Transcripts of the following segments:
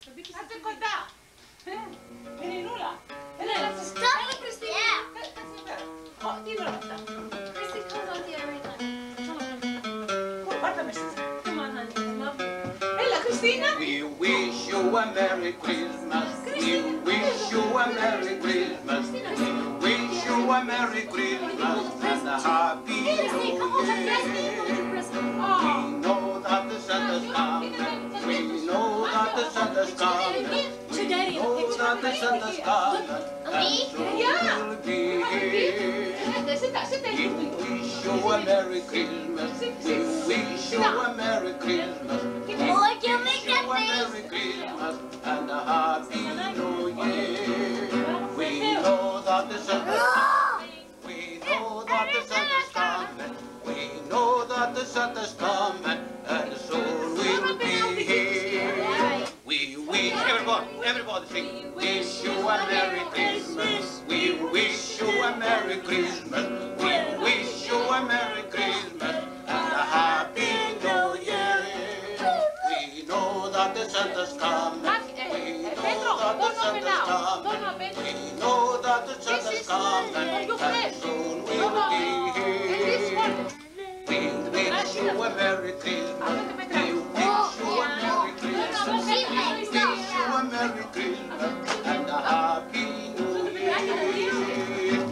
Aspetta da! Meninula! Stop! Yeah! Oh, dimmelo da! Christy comes on the every time. Guarda me sta. Come on, honey, I love you. Ella, Cristina? We wish you a Merry Christmas. We wish you a Merry Christmas. We wish you a Merry Christmas and a Happy New Year. We know that the Santa's coming. We know that the Santa's coming. We know that the Santa's coming. And soon we'll be here. We wish you a Merry Christmas. We wish you a Merry Christmas. We wish you a Merry Christmas and a Happy New Year. We know that the Santa's coming. We know that the Santa's coming. We know that the Santa's coming, and soon we'll be here. We wish everybody sing. We wish you a Merry Christmas. We wish you a Merry Christmas. We wish you a Merry Christmas and a Happy New Year. We know that the Santa's coming. We know that the Santa's coming. We know that the Santa's coming, and soon we'll be here. We wish you a Merry Christmas. We wish you a Merry Christmas. We wish you a Merry Christmas and a Happy New Year.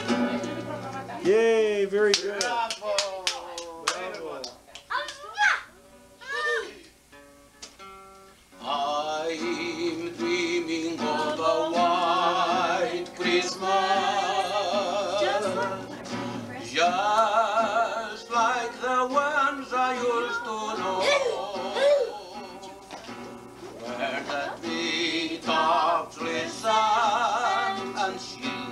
Yay, very good. Bravo! Bravo. I'm dreaming of a white Christmas, just like the ones I used to know, where the treetops listen and she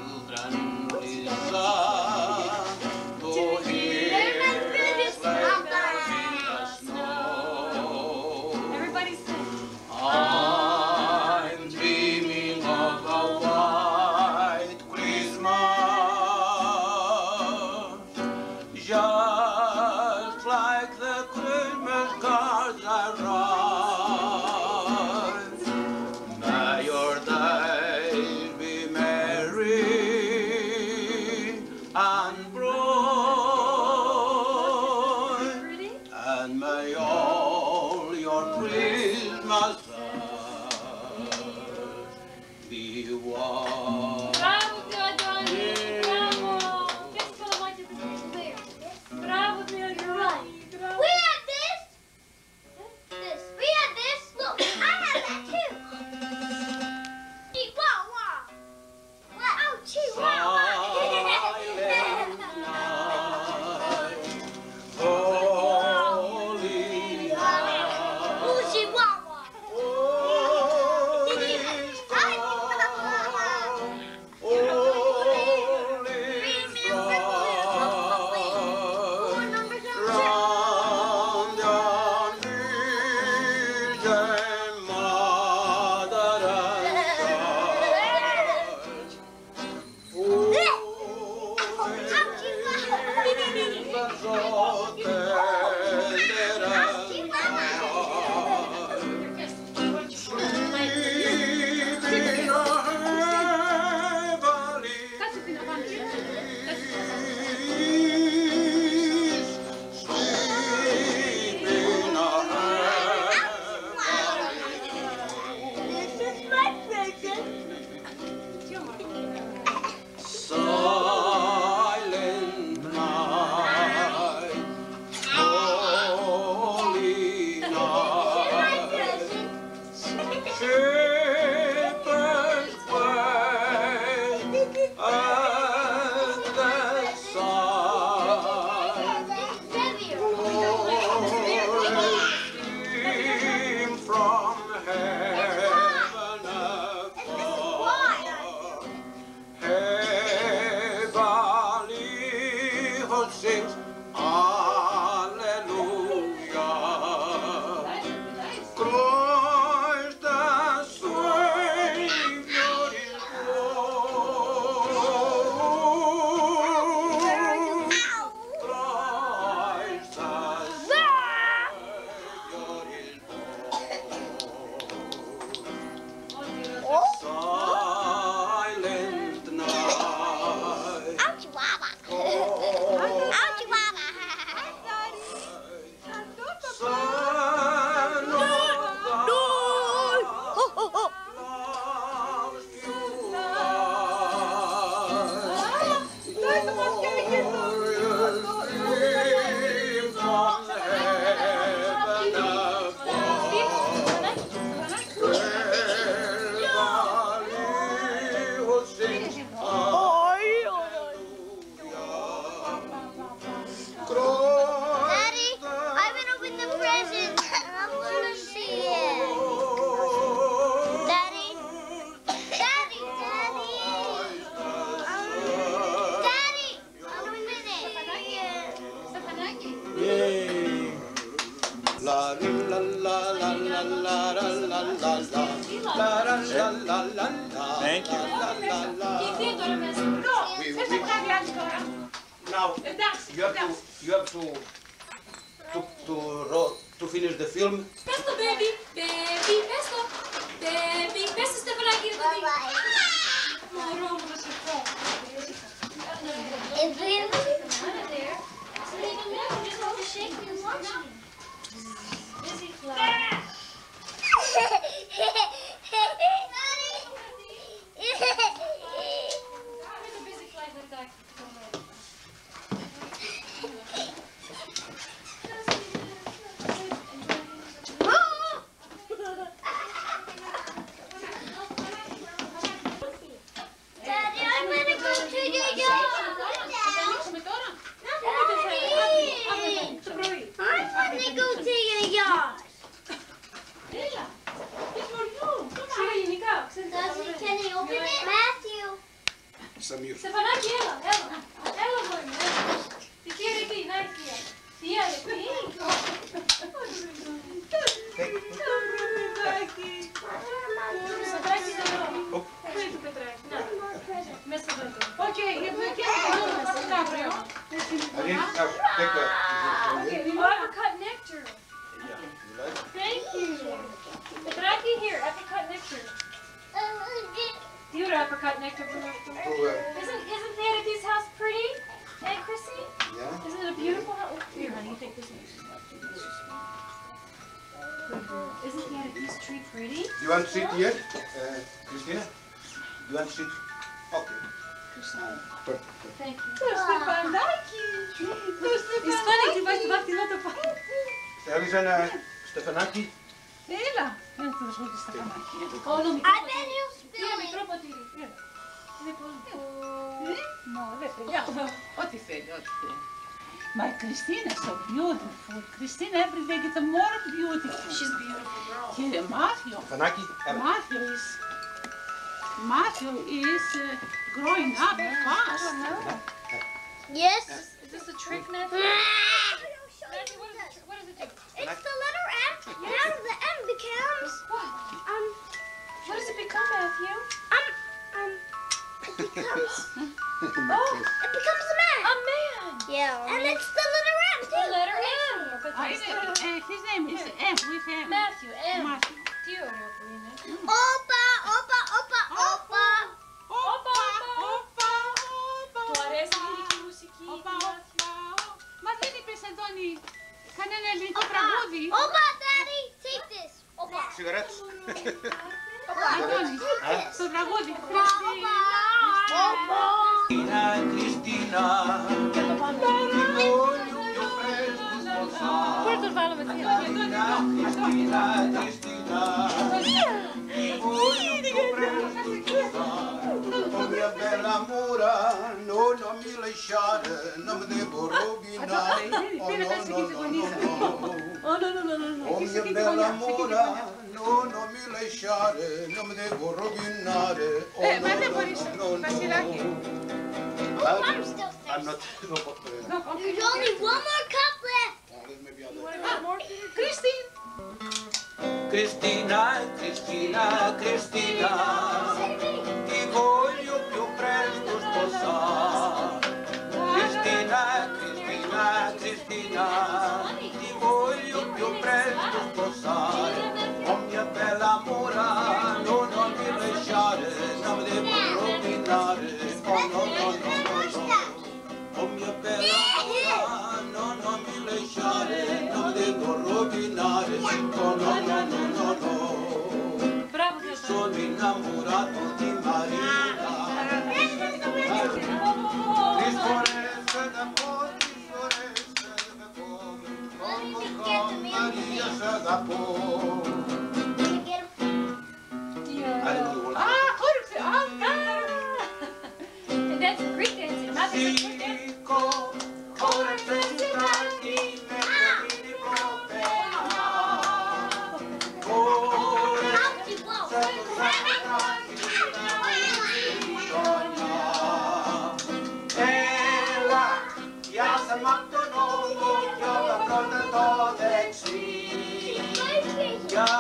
Thank you. Now you have to finish the film. Pesto, baby. Baby, pesto. Baby, pesto, Stefanaki. It's really there. So they can just have to shake me and watch me. Busy class. Daddy, I'm gonna go to the yard. I want to go to the yard. Daddy, can you open it? Matthew. Samir. Stefanaki, ela mãe, né? Fiquei aqui, né, Thea? Thea, apricot nectar. Thank you. Stefanaki, here, apricot nectar. Do you have apricot nectar for Isn't Areti's house pretty? And Chrissy? Yeah. Isn't it a beautiful house? Here, honey, you take this one. Isn't Areti's tree pretty? Do you want to sit here, Christina? Do you want to sit? Okay. Thank you. It's funny, tu vais te bater lá da parte. Jullie zijn Stefanaki. Ela. Eu te vou te estar aqui. Oh, no, I bet he'll Thea, spill it. microfono, Tiri. No, è vero. What is it? My Christina is so beautiful. Christina every day gets more beautiful. She's a beautiful girl. Yeah, Matthew. Stefanaki. Matthew is growing up fast. Yes. Is this a trick, Matthew? It's Matthew, what does it do? the letter M. Now the M becomes What? What does it become, Matthew? it becomes Oh, it becomes a man. a man. Yeah. And it's the letter M The too. letter M. His name is M with him. Matthew, M. Matthew. Tio, Reverina. Opa, opa, opa, opa. Tu arezi liriki musiki. Μα δεν είπες, Αντώνη, κανένα ελληνικό τραγούδι. Opa, Daddy, take this. Opa. Sigaret. Αντώνη, το τραγούδι. Opa. Cristina, ti voglio più presto sposare. Porto fala, Matthew. Cristina, Cristina, ti voglio più presto sposare. Oh mia bella amora, no, non mi lasciare, non mi devo rovinare. Oh no, no, no, no, no. Oh, no. Oh mia bella amora, no, non mi lasciare, non mi devo rovinare. Oh ma no, δεν no, μπορείς, no, no, Βασιλάκη. Oh, I'm still I'm thirsty. not. There's only one more cup left. Christine. Cristina, Cristina, Cristina, ti voglio più presto sposare. Cristina, Cristina, Cristina, ti voglio più presto sposare. Oh mia bella amora, no, non mi lasciare, non mi devo rovinare. Oh no, no, no, no, no. Oh mia bella amora, no, non mi lasciare, non mi devo rovinare. Oh no, no, no, no, no. Bravo, Thea. Sono innamorato di Maria. Ristoresse da fuori, ristoresse da fuori. Maria sa da fuori. Let me get him. And that's a Greek dancing. Matthew's a Greek dancing. Dico, ora presentarti mentre mi propera. Ora Ouchie, whoa. Ela, ja sam matto novo, ja da pronta to dexi. Ja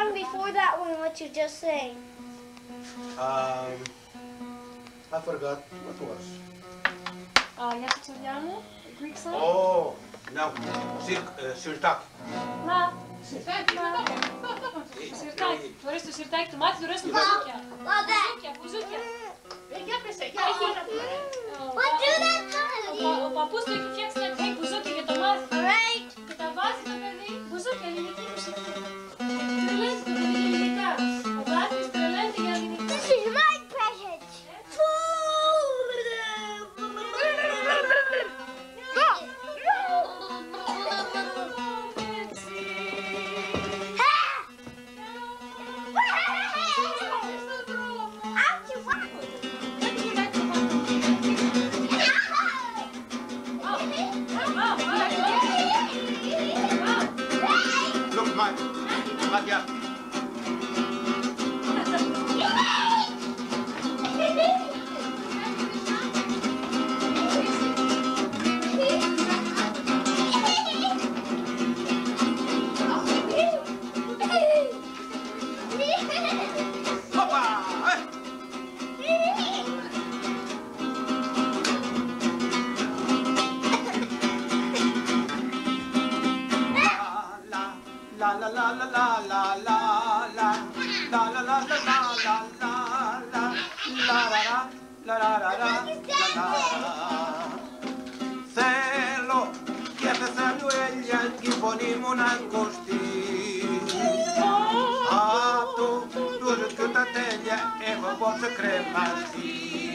song before that one, what you just sang? I forgot what was. Yakutsuriano, Greek song? Oh, no. Sirtak. Να. Σιρτάκι. Φορείς το σιρτάκι του μάτι, του ρέστο μπουζούκια. Μπουζούκια. Για πέσε, για Ο παππούς του έχει φτιάξει ένα κρύο μπουζούκια για το μάτι. Και τα βάζει το παιδί. Μπουζούκια, ελληνική μουσική. Τρελαίνεται το παιδί ελληνικά. Ο Βάθης τρελαίνεται για ελληνικά. This is my present. Look, Madhya. Hoppa! La la la la la la la la la la la la la la la la la la. Θέλω και πεθαίνω έλια και η φωνή μου να ακουστεί. Απ' το ντουζ και τα τέλεια έχω απόψε κρεμαστεί.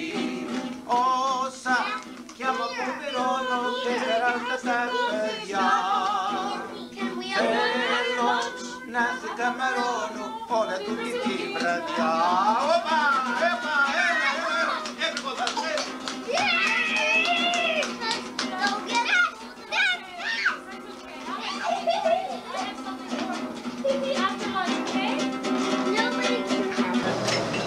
Όσα κι άμα που πληρώνω και περάστα τα παιδιά. Θέλω να σε καμαρώνω όλα τούτη τη βραδιά. Όπα, όπα, everybody say. After lunch, okay? Nobody can have it.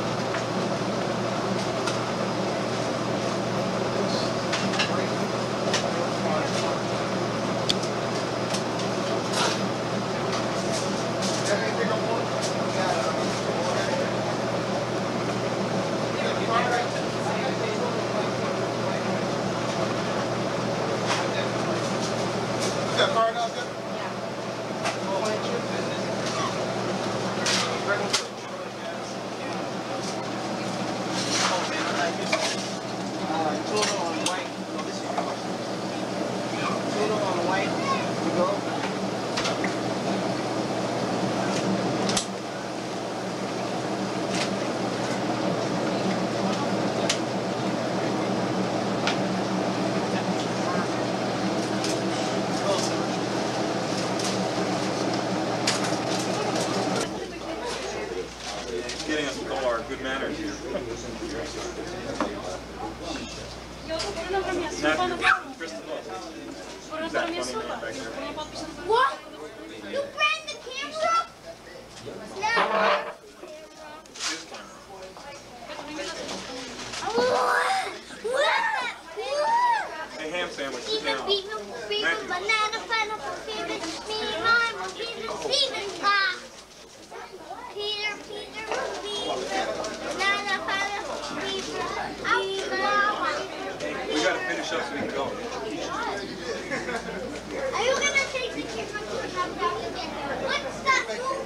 Getting us with all our good manners here. What? You bring the camera? Hey, ham sandwich, sit down. Banana, pineapple, Steven, me, mine, Peter, Steven, Peter, banana, pineapple, Peter, We gotta finish up so we can go. Are you gonna take the camera to the house again? What's that?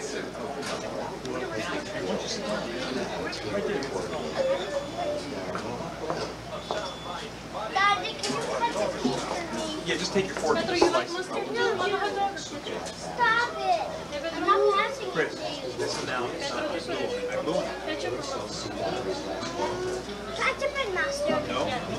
Daddy, can you cut the piece for me? Yeah, just take your fork and just slice it. Stop it. I'm not passing it Chris, to you. this is now. Ketchup and mustard. No.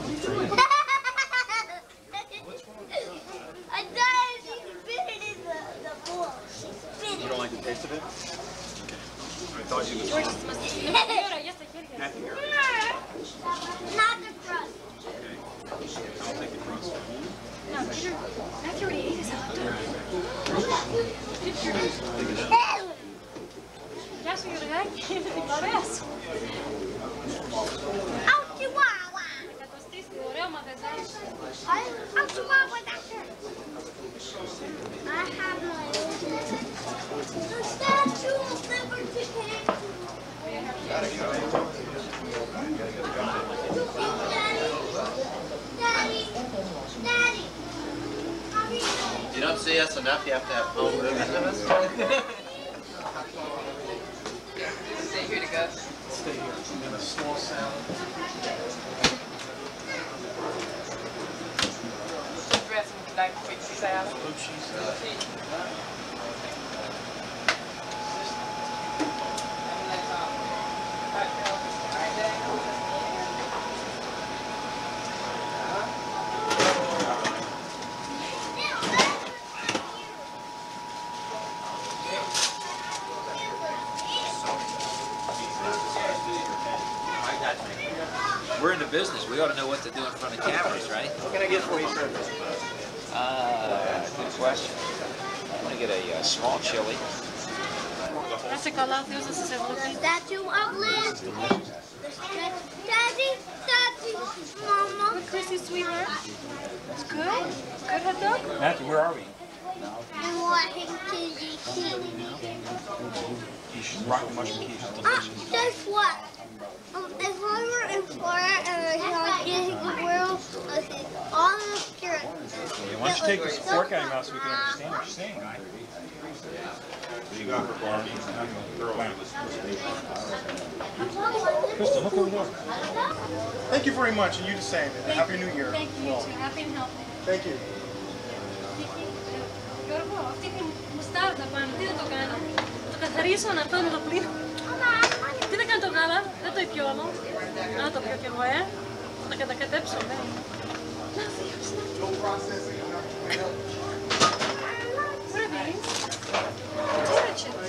I thought she spit it in the bowl. She spit You it. don't like the taste of it? I thought you would. Matthew, here. Not the crust. Okay. I'll take the crust. Matthew already ate his hot dog. Γεια σου Γιωργάκη, ωραίας. Out Chihuahua. Εκατοστίστη, ωραίο μαγαζάκι. Out Chihuahua, doctor. I have my own statue of liberty. see us enough, you have to have home movies with us? Stay here to go. Stay here. And a small salad. Dressing would you like for your salad? Blue cheese salad. We're in the business. We ought to know what to do in front of cameras, right? What can I get for you, sir? Good question. I'm going to get a small chili. Άσε καλά, Θεός να σας ευλογεί. Statue of Liz. Daddy, Daddy, Mama. Chrissy, sweetheart. It's good. Good hot dog. Matthew, where are we? I'm watching TV. Quiche, rocket mushroom quiche. Delicious. Guess what? If I were in Florida and I saw Disney World, I see all the characters. Yeah, why don't you take this fork out of your mouth so we can understand what you're saying? You got her Barbie. Crystal, look over there. Thank you very much, and you the same. Happy New Year. Thank you, you too. Happy and healthy. Thank you. Γιώργο, αυτή τη μουστάρδα πάνω, τι να το κάνω? Το καθαρίσω, να το πλύνω. Τι θα κάνω το γάλα, δεν το πιω όλο. Να το πιω κι εγώ, Θα τα κατακατέψω, Να θείος, What are these? Potato chips.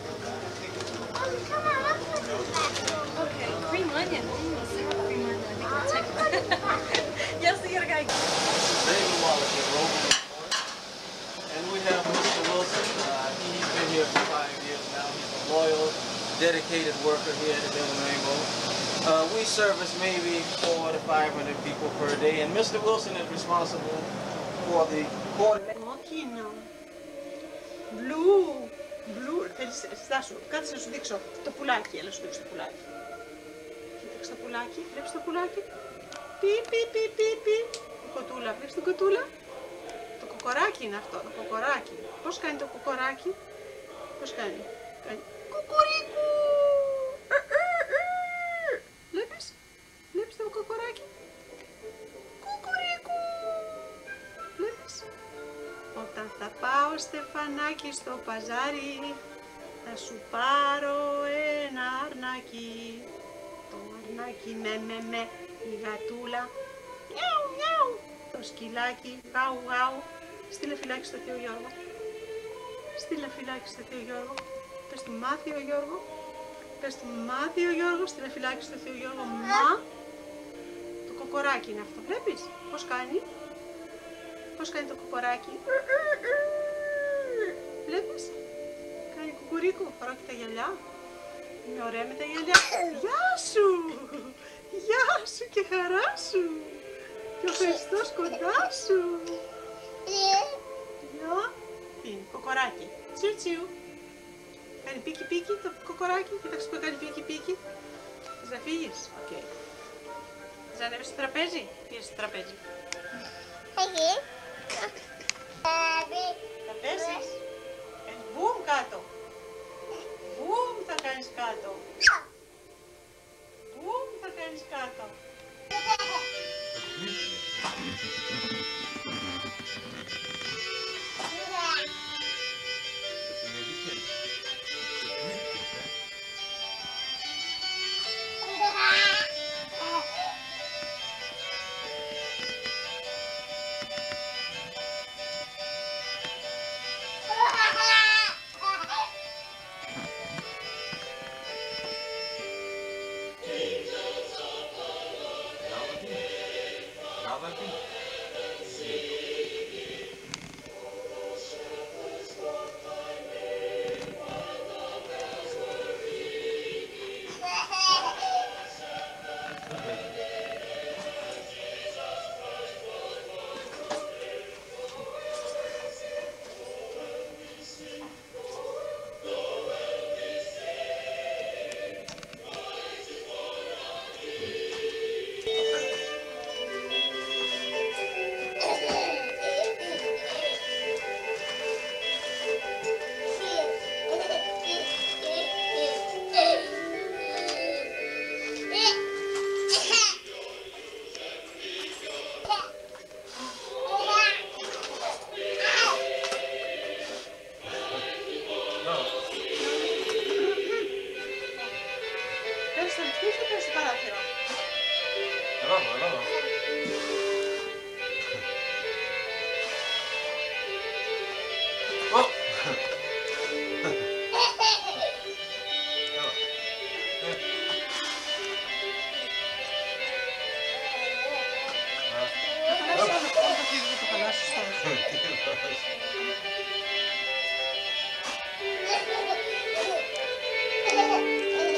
Okay, cream onion. Let's see what cream onion. I think I'll take it. Yes, the other guy. Baby wallet here, Roman. And we have Mr. Wilson. He's been here for 5 years now. He's a loyal, dedicated worker here at the Devil Rainbow. We service maybe 400 to 500 people per day, and Mr. Wilson is responsible for the quarter. Μοκίνο. Blue. Blue. Στάσου. Κάτσε να σου δείξω το πουλάκι. Έλα να σου δείξω το πουλάκι. Κοίταξε το πουλάκι. Βλέπεις το πουλάκι. Πι, πι, πι, πι, πι. Η κοτούλα. Βλέπεις την κοτούλα. Το κοκοράκι είναι αυτό. Το κοκοράκι. Πώς κάνει το κοκοράκι? Πώς κάνει? Κάνει κουκουρίκου. Βλέπεις? Βλέπεις το κοκοράκι? Κουκουρίκου. Βλέπεις? Όταν θα πάω Στεφανάκι στο παζάρι, θα σου πάρω ένα αρνάκι. Το αρνάκι με, η γατούλα, μιαου μιαου. Το σκυλάκι, γάου γάου. Στείλε φυλάκι στο Θείο Γιώργο. Στείλε φυλάκι στο Θείο Γιώργο. Πες του μάθει ο Γιώργο. Πες του μάθει ο Γιώργο. Στείλε φυλάκι στο Θείο Γιώργο. Μα. Το κοκοράκι είναι αυτό. Βλέπεις πώς κάνει? Πώς κάνει το κοκοράκι? Βλέπεις? Κάνει κουκουρίκου. Φοράω και τα γυαλιά. Είναι ωραία με τα γυαλιά. Γεια σου! Γεια σου και χαρά σου! Και ο Χριστός κοντά σου! Γεια! Τι είναι? Κοκοράκι. Τσιου τσιου. Κάνει πίκι πίκι το κοκοράκι. Κοίταξε που κάνει πίκι πίκι. Θες να φύγεις? Οκ. Θες να ανέβεις στο τραπέζι? Πήγες στο τραπέζι. Θα πέσεις. Κάνεις μπουμ κάτω. Μπουμ θα κάνεις κάτω. Μπουμ θα κάνεις κάτω. στο λεπτήριο και στο παράθυρο. Έλα εδώ, έλα εδώ.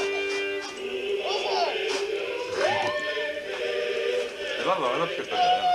Έλα εδώ, έλα πιο πέρα.